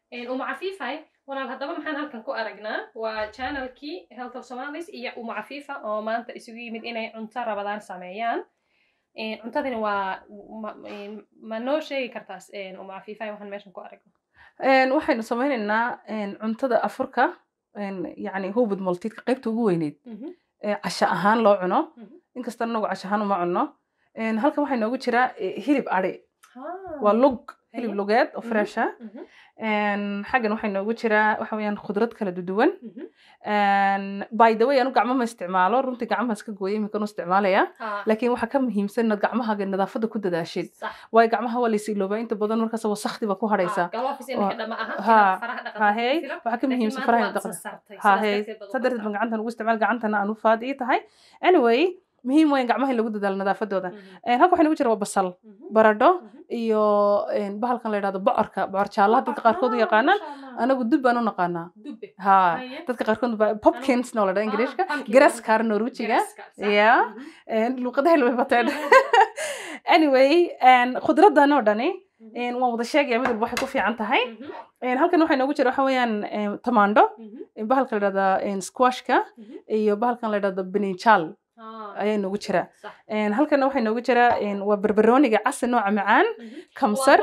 عفيفة وانا هدابا محان هالكن كو أرقنا وchannel كي Health of Somalis إيا عفيفة أو ما أنت إسوي من إني عنتا رمضان ساميان عنتا ذي ما نو شيء كرتاس عفيفة وحن ماشن كو أرقنا waxaynu samaynaynaa cuntada afurka yani hubud multidka qaybta ugu weyneyd casha ahaan loo cuno inkasta anagu casha ahaan uma cunno halkan waxaa inoogu jira hilib ari waa lug hilib lugeed oo fresh ah xaggan waxaa inoogu jira waxa weeyaan khudrad kala duwan by the way anu gacmo ma isticmaalo runtii gacmaha iska gooyay iminkan u isticmaalaya laakiin waxaa ka muhiimsan inaad gacmahaaga nadaafadda ku dadaashid waayo gacmaha waa laysi iloobaa inta badan markaas wasakdi baa ku hadhaysa waxaa ka muhiimsan faraha dhaqan saa darteed baan gacantan ugu isticmaal gacantana aan u faadi tahay anyway muhiim weyn gacmaha in lagu dadaalo nadaafadooda halka waxaa nagu jira waa basal baradho iyo bahalkan la yidhahdo bocorka bocor jaalaha dadka qaarkood u yaqaanaan anagu dub baan u naqaanaa ha dadka qaarkood pumpkins noo la dhaha ingiriishka garaskar norwijiga ya luuqadaha way bateen anyway khudradan oo dhani waan wada sheegaya mid walba waxay ku fiican tahay halkan waxaa inoogu jira waxa weeyaan tamaandho bahalka la yidhahda squashka iyo bahalkan la yidhahdo brinjal ayaa inoogu jira halkana waxaa inoogu jira waa barbarooniga casi nooca macaan kamsar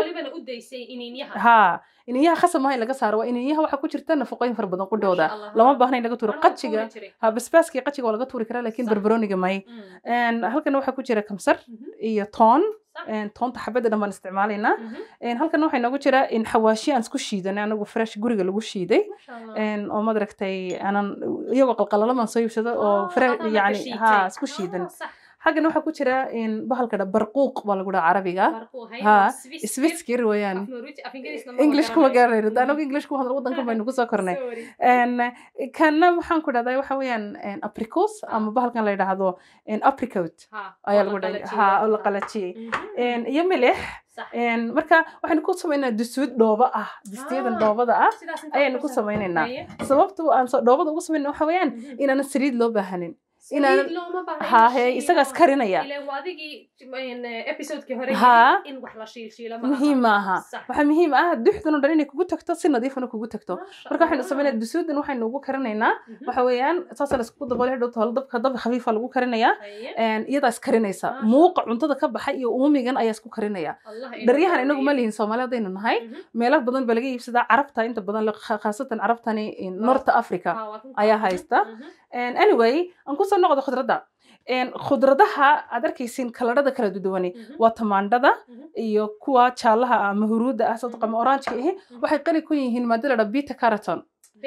ha iniyaha khasab maaha in laga saaro waa iniyaha waxaa ku jirta nafaqooyin fara badan qudhooda lama baahna in laga tuuro qajiga ha basbaaska iyo qajiga waa laga tuuri karaa laakiin barbarooniga may halkana waxaa ku jira kamsar iyo toon toonta xabadda dhan baan isticmaalaynaa halkana waxaa inoogu jira xawaashi aan isku shiidanay anagu fresh guriga lagu shiiday oo madaragtay aanan iyagoo qalqalala baan soo iibsado oo yani ha isku shiidan حاجة نوحة كتيرة إن بحال برقوق بالقولة عربية ها سويسكير ويان إنجليش كم جرّي ده أنا إنجليش كم هذا الوضع كم بينو كذا كرني إن كنا محن كده ده وحويان إن أبريكوس أما بحال كان ليدا هذا إن أبريكوت أيال قولة ها ولا قلتشي إن يملح إن مركا وحنا نقول سوينا دسود دوبة دستيد الدوبة ده أيه نقول سوينا سببته أن دوبة ده قسم إنه حويان إن أنا سريد لو بهنين إن ها هي إستقاس كارينيا إلى وادي إبيسود كهري إن وحلا شيل مهمة وحمهمة دحتنا دريني كوجو تكتو سنة ضيفنا كوجو تكتو مركا حين سمينا الدسود إنه حين نوجو كارينينا وحويان أساسا لسكوت ضبالي هدو طالب كضب خفيفة لوجو كارينيا يدا إسكارينيسا موقع عنتدا كب حي وأمي جن أيسكو كارينيا دريها إنه جمالين سومالي ضين النهاي ميلك بدن بلقي يفسد عرفتها أنت بدن خاصة عرفتني نورت أفريقيا أيها هايستا anyway أنكو سو نقد khudradda adarkaysiin kalarada kala duwan waa tamaandhada iyo kuwa jaalaha ama huruuda ah sadqa ama orange ah waxay qani ku yihiin maadada beta carotene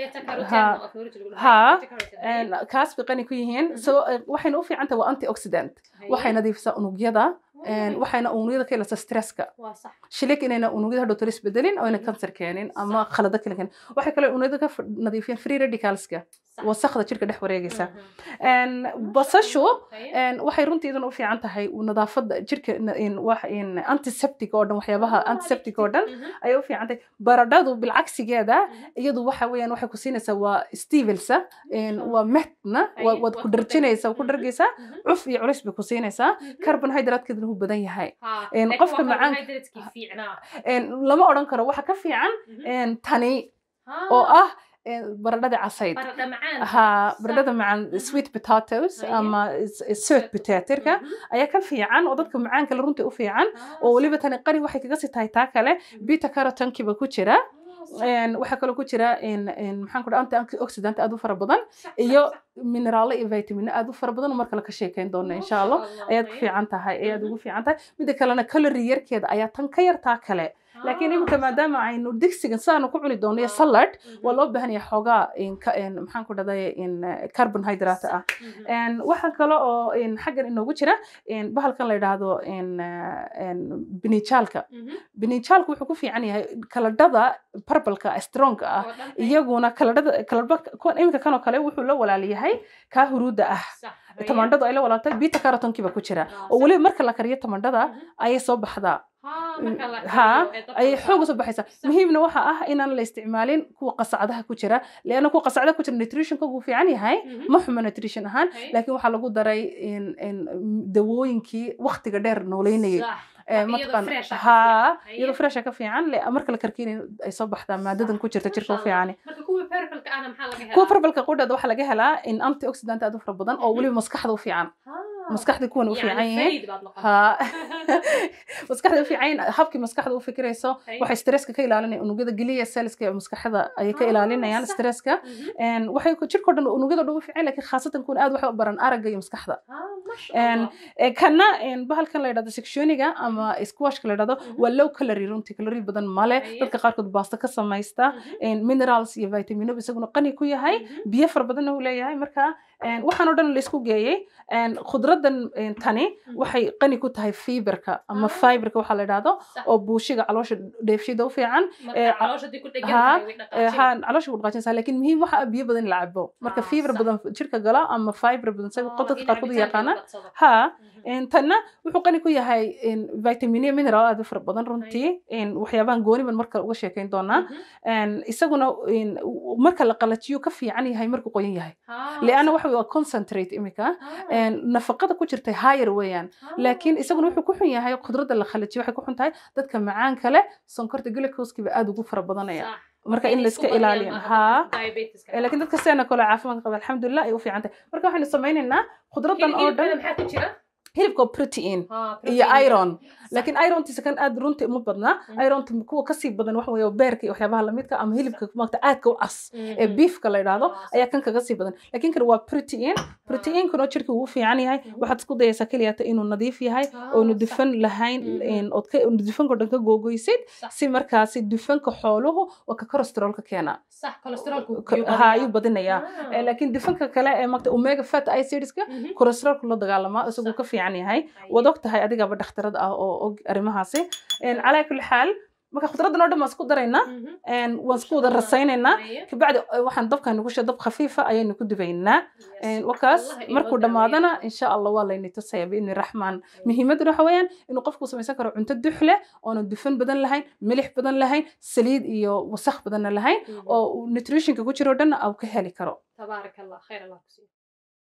kaas bay qani ku yihiin waxayna u fiican tahay waa antioxidant waxay nadiifisaa unugyada waxayna unugyada ka ilaalisa stresska shilik inayna unugyada hadhow taris bedelin oo inay kansar keenin ama khalada kale keenin waxay kale unugyada ka nadiifiyaan free radicalska wasaqda jirka dhex wareegaysa basashu waxay runtii idan u fiican tahay nadaafadda jirka antiseptic oo dhan waxyaabaha antiseptic oo dhan ay u fiican tahay baradhadu bilcagsigeeda iyadu waxa weeyaan waxay ku siinaysaa waa stivelsa waa mehtna waad ku dharjinaysaa ku dhargaysaa cuf iyo culays bay ku siinaysaa carbohydratekeeduna uu badan yahay qofka macaanka lama odhan karo waxa ka fiican tani oo ah baradhada casayd baradhada macaan sweet potatoes ama sweet potato-ka ayaa ka fiican oo dadka macaanka la runtii u fiican oo waliba tani qari waxay kaga sii tahay taa kale beta carotene-kiba ku jira waxa kale ku jira maxaan ku dhahay antioxidant aad u fara badan iyo mineral iyo vitamin aad u fara badan oo marka la ka sheekayn doono insha Allah ayaad ku fiican tahay ayaad ugu fiican tahay mid kalena calorie yarkeeda ayaa tan ka yartaa kale laakiin imika maadaama aynu digsigan saanu ku cuni doono salad waa loo baahan yahay xoogaa maxaan ku dhaday carbohydrate ah waxa kale oo xaggan inoogu jira bahalkan la yiraahdo binijalka wuxuu ku fiican yahay kaladhada purple-ka strong ah iyaguna kaladhada imika kanoo kale wuxuu la walaaliyahay ka huruuda ah tamaandhadu ay la walaatay beta carotene-kiba ku jira oo waliba marka la kariyo tamaandhada ayay soo baxdaa ay xoog soo baxaysa muhiimna waxa ah inaan la isticmaalin kuwa qasacadaha ku jira leena kuwa qasacadaha ku jira nutrition ka ugu fiican yahay ma xumo nutrition ahaan laakiin waxa lagu daray dawooyinkii waqtiga dheer nooleynayay ها iyadoo fresh ka fiican marka la karkiin ay soo baxdaa maadadan ku jirta jirka u fiican marka kuwa purple-ka ana maxaa laga helaa kuwa purple-ka qudhada waxa laga helaa in antioxidant aad u fara badan oo waliba maskaxda u fiican maskaxda kuwan u fiican yahay ha maskaxda u fiican habkii maskaxda u fikirayso waxay stresska ka ilaalinayaan unugyada geliya cellska ee maskaxda ay ka ilaalinayaan stresska waxay jirka dhan unugyada u fiican laakiin khaasatan kuwan aad wax u baran aragga iyo maskaxda kana bahalkan la yiraahdo sectioniga ama squashka la yiraahdo waa low calorie runtii calorie badan male dadka qaarkood baasta ka samaysta minerals iyo vitamino isaguna qani ku yahay biyo far badan uu leeyahay marka waxaan oo dhan la isku geeyay khudradan tani waxay qani ku tahay fiberka ama fiberka waxa la yiraahdo oo buushiga caloosha dheefshiida u fiican caloosha ku dhagan caloosha ku dhaqaajinaysa laakiin muhiim waxa biyo badan la cabo marka fiber badan jirka gala ama fiber badan sida qodobka qaarkood yaqaana ha tanna wuxuu qani ku yahay vitamin iyo mineral aad u fara badan runtii waxyaabahan gooniban marka uga sheekayn doonaa isaguna marka la qalajiyo ka fiican yahay markuu qoyan yahay leana waxa waa concentrate imika nafaqada ku jirtay higher weeyaan laakiin isaguna wuxuu ku xun yahay khudradda la qalajiyo waxay ku xun tahay dadka macaan kale sonkorta glucose-kiba aad ugu fara badanaya marka in la iska ilaaliyo ha laakiin dadka sena kale caafimaad qaba alxamdulillah ay u fiican tahay marka waxaan sameeynaynaa khudradan oo dhan maxaa ku jira hilibka protein iyo iron laakiin irontiisa kan aad runtii uma badna ironta kuwa kasii badan wax weeyo beerka iyo waxyaabaha la midka ama hilibka maagta aadka u cas ee beefka la yiraahdo ayaa kan kaga sii badan laakiin kan waa protein kuna jirka uu fiican yahay waxaad isku dayaysaa kaliya inuu nadiif yahay oo uu dufan lahayn oo dufanka dhan ka googoysid si markaasi dufanka xooluhu waa ka cholesterolka keena صح كوليسترولku ayuu badinaya laakiin dufanka kale ee maagta omega fat acidska cholesterolku la dagaalama isagu ka fiican yahay wad og tahay adigaba dhakhtarad ah oo arimahaasi ala kulli xaal marka khudradan oo dhan ma isku darayna waan isku wada rasaynayna kabacdi waxaan dabkan ugu shaqo dab khafiifa ayaynu ku dubaynaa wakaas markuu dhamaadana insha Allah waa layni tusaya in rahmaan muhiimadu waxa weeyaan inuu qofku samaysan karo cunto duxle oo dufan badan lahayn milix badan lahayn saliid iyo wasakh badan lahayn oo nutritionka ku jiro dhan aw ka heli karo tabarakallah khayr Allah ku siiyo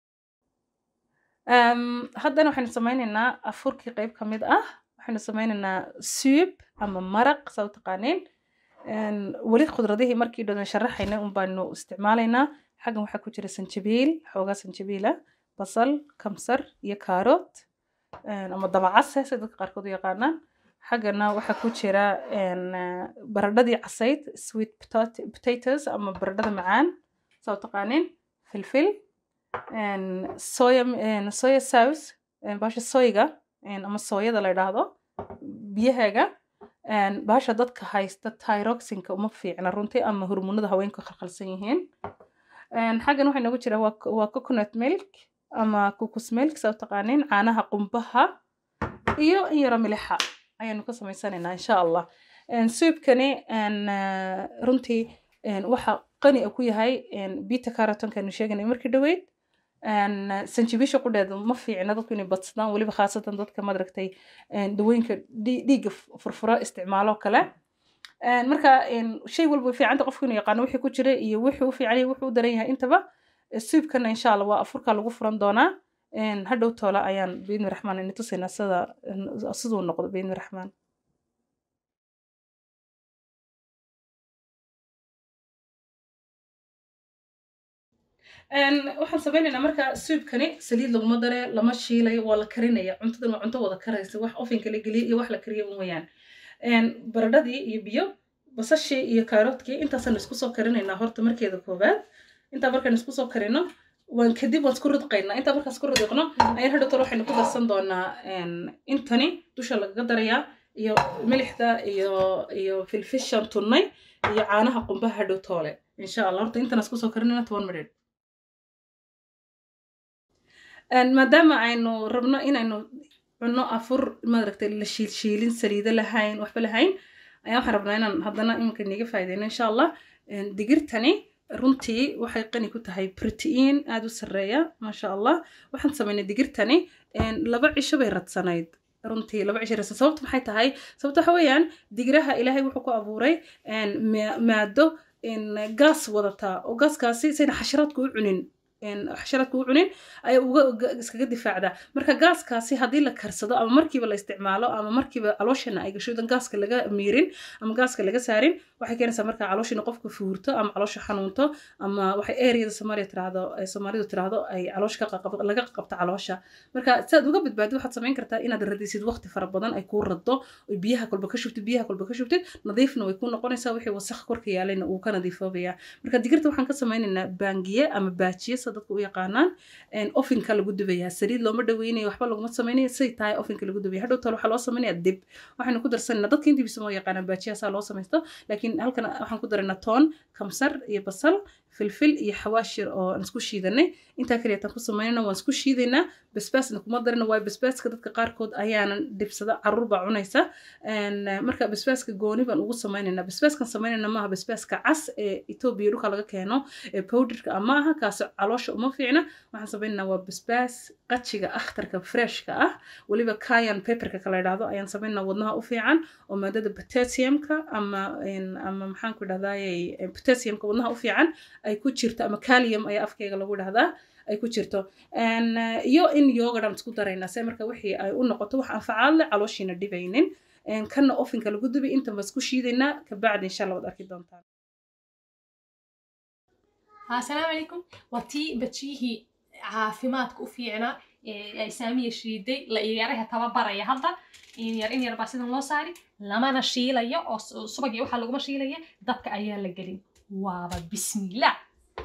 haddana waxaan samaynaynaa afurkii qayb ka mid ah waxaan samaynaynaa soup ama maraq soo taqaaneen wali khudradihii markii dhan sharaxayna baanu isticmaalaynaa xagan waxaa ku jira sanjabiil xoogaa sanjabiila basal kamsar iyo kaarot ama dabacas sida dadka qaarkood u yaqaanaan xagana waxaa ku jira baradhadii casayd sweet potatoes ama baradhada macaan soo taqaaneen filfil soya sauce baasha soyga ama sooyada la yiraahdo biyahaga baasha dadka haysta thyroxinka uma fiicna runtii ama hormoonada haweenka khalkhalsan yihiin xagan waxa nagu jira waa coconut milk ama cocos milk soo taqaaneen caanaha qumbaha iyo yara milixa ayaanu ka samaysanaynaa insha Allah soup-kani runtii waxa qani ku yahay beta carotene kan sheeganay markii dhaweyd sanjabiisha qudheedu ma fiicna dadku inay badsadaan waliba khaasatan dadka madragtay dawooyinka dhiigga furfura isticmaalo kale marka shay walba fiicanta qofku inuu yaqaan wixii ku jira iyo wixii uu fiican yahay wuxuu u daran yahay intaba soup-kana insha Allah waa afurka lagu furan doonaa hadhow toola ayaan biidni raxmaan in tusaynaa siduu noqdo biidni raxmaan waxaan samaynaynaa marka soup-kani saliid laguma dare lama shiilay waa la karinaya cuntadan waa cunto wada karaysa wax ofinka la geliyo iyo wax la kariyo weeyaan baradhadii iyo biyo basashii iyo kaarotkii intaasaan isku soo karinaynaa horta markeeda koobaad intaa markaan isku soo karino waan kadib waan isku ridqaynaa intaa markaan isku ridqno ayaan hadhow talo waxaynu ku darsan doonaa intani dusha lagaga darayaa iyo milixda iyo filfishan tunnay iyo caanaha qumbaha hadhow toole insha Allah horta intaan isku soo karinayna 10 minute maadaama aynu rabno inaynu cunno afur maaragtay la shiilin saliida lahayn waxba lahayn ayaa waxaan rabnaa inaan haddana iminka niga faa'iideyno insha Allah digirtani runtii waxay qani ku tahay protein aad u sareeya maasha Allah waxaan sameynay digirtani 2 cisho bay radsanayd runtii 2 cisho radsanayd sababtu maxay tahay sababtu waxa weeyaan digiraha Ilaahay wuxuu ku abuuray maado gas wadata oo gaskaasi sayna xasharaadku u cunin xasharaadka u cunin ay iskaga difaacdaa marka gaaskaasi haddii la karsado ama markiiba la isticmaalo ama markiiba calooshana ay gasho dan gaaska laga miirin ama gaaska laga saarin waxay keenaysaa marka calooshina qofka fuurto ama caloosha xanuunto ama waxay ereyada soomaalidu tiraahdo ay caloosha laga qabto caloosha marka saad uga badbaadid waxaad samayn kartaa inaad radisid waqti fara badan ay kuu raddo oo biyaha kolba ka shubtid nadiifna way kuu noqonaysaa wixii wasakh korka yaalayna uu ka nadiifoobayaa marka digirta waxaan ka samaynaynaa baangiye ama baajiye sa dadka u yaqaanaan ofinka lagu dubayaa saliid looma dhaweynayo waxba laguma samaynayo say tahay ofinka lagu dubaya hadhow tale waxaa loo samaynayaa dib waxaynu ku darsanayna dadka intii bisama oo yaqaanaan baajiyaasaa loo samaysto laakiin halkan waxaan ku daraynaa toon kamsar iyo basal filfil iyo xawaashir oo aan isku shiidanay intaa kaliya tan ku samaynayna waan isku shiidaynaa basbaasna kuma darina waayo basbaaska dadka qaarkood ayaanan dhibsada caruur baa cunaysa marka basbaaska gooni baan ugu samaynaynaa basbaaskan samaynayna maaha basbaaska cas ee Ethiopia dhulka laga keeno ee powderka ama aha kaas caloosha uma fiicna waxaan samaynaynaa waa basbaas qajiga akhtarka freshka ah waliba cayenne pepperka kala yiraahdo ayaan samaynaa wadnaha u fiican oo maadada potassiumka ama maxaan ku dhahdaayay potassiumka wadnaha u fiican ay ku jirto ama kalium ayaa afkayga lagu dhahdaa ay ku jirto iyo in yogurt aan isku daraynaa se marka wixii ay u noqoto wax anfacaad leh calooshiina dhibaynin kana ofinka lagu dubi inta bas ku shiidaynaa kabacdi insha Allah wad arki doontaan assalaamu calaykum watii bajihi caafimaadka u fiicna ay saamiya shiiday la yaraha tababaraya hadda in yar baa sidan loo saari lamana shiilayo oo subag iyo waxa lagu shiilaya dabka ayaa la gelin waaba bismillah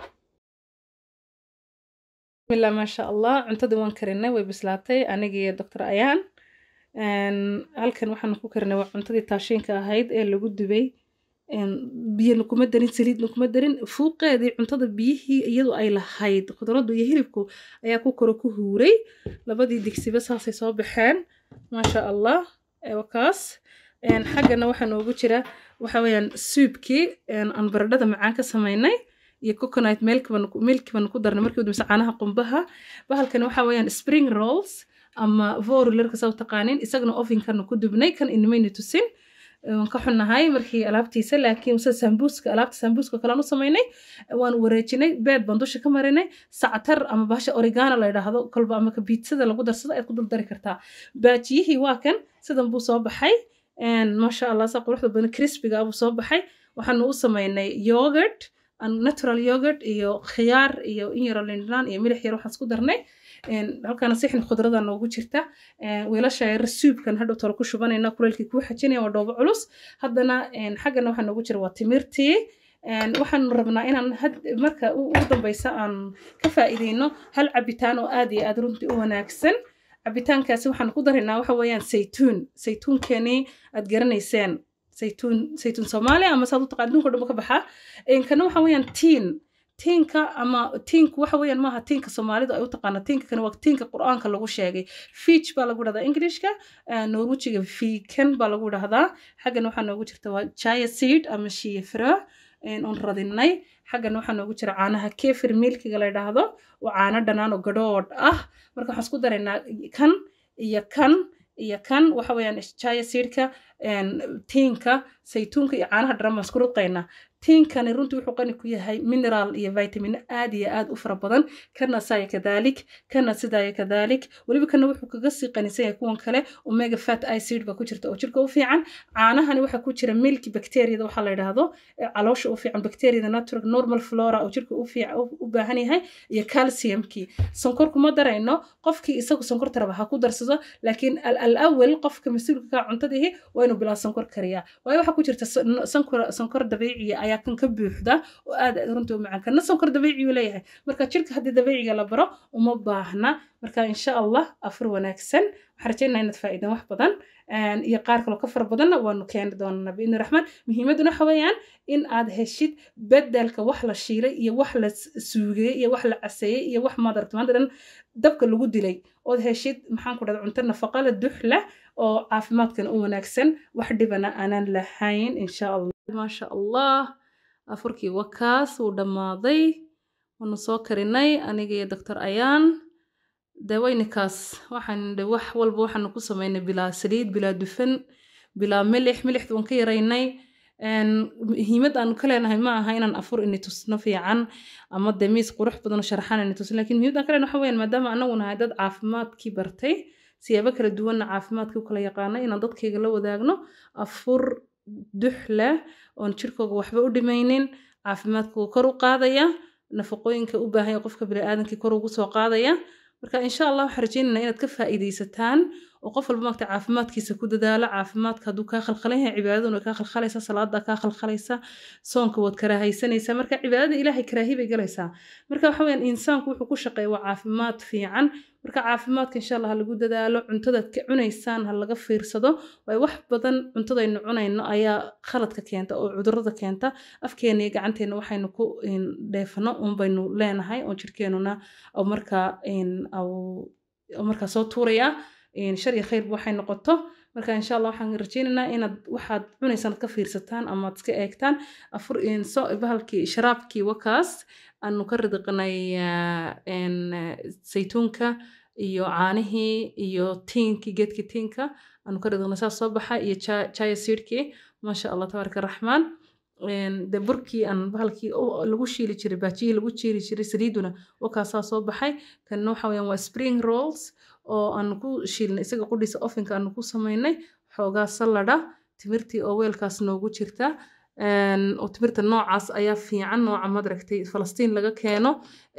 bismillah ma sha Allah cuntada waan karinay way bislaatay aniga iyo Dr. Ayaan halkan waxaan ku karinay waa cuntadii taashinka ahayd ee lagu dubay biyo kuma darin saliid kuma darin fuuqeedii cuntada biyihii iyadu ay lahayd khudraddu iyo hilibku ayaa ku koro ku huuray labadii digsiba saasay soo baxeen ma sha Allah wakaas xaggana waxaa noogu jira waxa weeyaan suubkii aan baradhada macaan ka samaynay iyo coconut milk ban ku darnay markii uu caanaha qumbaha bahalkan waxa weeyaan spring rolls ama vorlerka soo taqaanin isagana ovenkan ku dubnay kan inmayna tusin waan ka xunnahay markii alaabtiisa laakiin alaabta sambuuska kale aan u samaynay waan wareejinay beed baan dusha ka marinay sactar ama bahasha oregano la yiraahdo kolba ama ka pizzada lagu darsado aad ku dul dari kartaa baajiyihii waa kan sidan buu soo baxay ma sha Allah sa quruxda badan crispy-ga buu soo baxay waxaan u samaynay yogurt natural yogurt iyo khiyaar iyo in yar lindaan iyo milix yar waxaan isku darnay halkaana sixin khudrada noogu jirta weelasha yar suubkan hadhow talo ku shubanayna kuleelkii ku xajinaya waa dhoobo culus haddana xaggana waxaa noogu jira waa timirtii waxaan rabnaa inaan marka u dambaysa aan ka faa'iideyno hal cabitaan oo aad iyo aad runtii u wanaagsan cabitaankaasi waxaan ku daraynaa waxa weeyaan saytuunkani aad garanayseen saytuun Soomaaliya ama saad u taqaan dunka dhuma ka baxa kana waxa weeyaan tiinka ama tiinku waxa weeyaan maaha tiinka Soomaalidu ay u taqaana tiinka kana waa tiinka Quraanka lagu sheegay fiich baa lagu dhahdaa Englishka Norwegiga fiikan baa lagu dhahdaa xaggana waxaa noogu jirta waa chia seed ama shea fra on radinay xaggana waxaa noogu jira caanaha kefir milkiga la yiraahdo waa caano dhanaan oo gadhoodh ah marka waxaan isku daraynaa kan waxa weeyaan chia seedka tiinka saytuunka iyo caanaha dhanaan isku rudqaynaa tiinkani runtii wuxuu qani ku yahay mineral iyo vitamin aad iyo aad u fara badan kana saaya kadalik kana sidaaya kadalik waliba kana wuxuu kaga sii qanisan yahay kuwan kale omega fat acid ba ku jirta oo jirka u fiican caanahani waxa ku jira milk bacteria waxa la yiraahdo caloosha u fiican bacteria natural normal flora oo jirka u fiican u baahan yahay iyo calciumki sonkor kuma darayno qofkii isagu sonkor taraba ha ku darsado laakiin al-awwal qofka mas'uulka ka cuntadihi waa inuu bilaa sonkor kariya waayo waxa ku jirta sonkor dabiici ayaa kan ka buuxda oo aad runtii u macaan kana sonkor dabiici uu leeyahay marka jirka haddii dabiiciga la baro uma baahna marka insha Allah afur wanaagsan waxaan rajaynayaa inaad faa'iido wax badan iyo qaar kale ka far badan waanu keeni doonaa biidni raxmaan muhiimaduna waxa weeyaan in aad heshid bedelka wax la shiilay iyo wax la suugay iyo wax la caseeyay iyo wax maanta dabka lagu dilay ood heshid maxaan ku dhahdaa cunto nafaqo leh duxla oo caafimaadkan u wanaagsan wax dhibana aanan lahayn insha Allah ma sha Allah afurkii wakaas uu dhamaaday waanu soo karinay aniga iyo Dr. Ayaan dawaynikaas waxaan wax walba waxaan ku sameynay bilaa saliid bilaa dufan bilaa milixdu waan ka yaraynay muhiimad aan ka leenahay ma aha inaan afur ini tusno fiican ama demiis qurux badan oo sharaxan ini tusno laakiin muhiimad aan ka leenahay waxa weeyaan maadaama anagu nahay dad caafimaadkii bartay siyaabo kala duwanna caafimaadkii u kala yaqaana inaan dadkayga la wadaagno afur dux leh oon jirkooga waxba u dhimaynin caafimaadkooga kor u qaadaya nafaqooyinka u baahan yahay qofka bini'aadankii kor ugu soo qaadaya marka insha Allah waxaan rajaynaynaa inaad ka faa'iidaysataan oo qof walba maanta caafimaadkiisa ku dadaalo caafimaadka hadduu kaa khalkhalan yahay cibaadaduna kaa khalkhalaysa salaada kaa khalkhalaysa soonka waad karaahaysanaysaa marka cibaadada ilaahay karaahi bay galaysaa marka waxa weeyaan insaanku wuxuu ku shaqeeyaa waa caafimaad fiican marka caafimaadka insha Allah ha lagu dadaalo cuntada ka cunaysaan ha laga fiirsado way wax badan cuntadaynu cunayno ayaa khaladka keenta oo cudurrada keenta afkeena iyo gacanteena waxaynu ku dheefano un baynu leenahay oo jirkeenuna oo markaa soo tuuraya shar iyo khayr waxay noqoto marka insha Allah waxaan rajaynaynaa inaad waxaad cunaysaan ka fiirsataan ama aad iska eegtaan afur bahalkii sharaabkii wakaas aanu ka ridqanay saytuunka iyo caanihii iyo tiinkii geedkii tiinka aanu ka ridqanay saas soo baxay iyo chaya seedkii maasha Allah tabaaraka raxmaan de burkii aan bahalkii lagu shiili jiray baajiyii lagu jiiri jiray saliiduna wakaasaa soo baxay kanna waxa weeyaan waa spring rolls oo aan ku shiilnay isaga qudhiisa ofinka aan ku samaynay xoogaa salada timirtii oo weelkaas noogu jirta oo timirta noocaas ayaa fiican nooca madragtay Falastiin laga keeno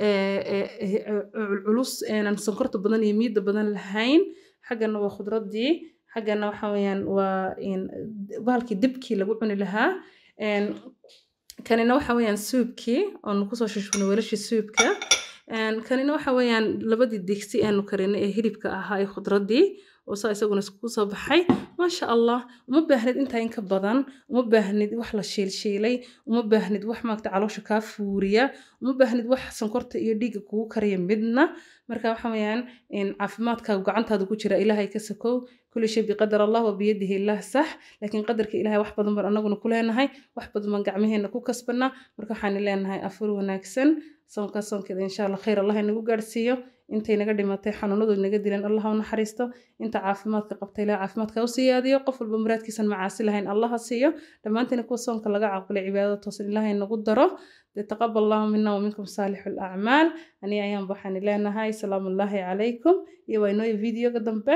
culus aan sonkorta badan iyo miida badan lahayn xaggana waa khudradii xaggana waxa weeyaan waa bahalkii dibkii lagu cuni lahaa kanina waxa weeyaan suubkii oon ku soo shushubnay weelashii suubka kanina waxa weeyaan labadii digsi aanu karinay ee hilibka ahaa ee khudradii oo saa isaguna isku soo baxay maasha Allah uma baahnid intaa in ka badan uma baahnid wax la shiilshiilay uma baahnid wax maagta caloosha kaa fuuriya uma baahnid wax sonkorta iyo dhiigga kugu kariya midna marka waxa weeyaan caafimaadkaagu gacantaada ku jira ilaahay ka sakow kulli shay biqadar Allah wa biyadihi Allah sax laakiin qadarka ilaahay wax badan baan anaguna ku leenahay wax badan baan gacmaheena ku kasbanaa marka waxaan leenahay afur wanaagsan soonkeeda insha Allah khayr Allah inagu gaarsiiyo intay naga dhimatay xanuunadu naga dileen Allah ha naxariisto inta caafimaadka qabtay ilaahay caafimaadka u siyaadiyo qof walba muraadkiisan macaasi lahayn Allah ha siiyo dhamaantina kuwa soonka laga aqbalay cibaadada toosan ilaahay nagu daro taqabbal Allah minna wa minkum salihul a'mal ani ayaan waxaan leenahay salaamu alaykum iyo waa inoo video ga dambe